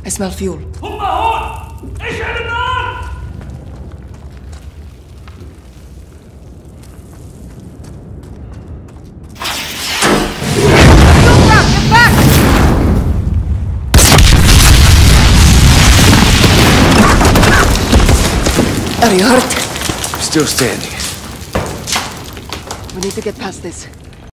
I smell fuel. Ich werde nach! Get back! Are you hurt? Still standing. We need to get past this.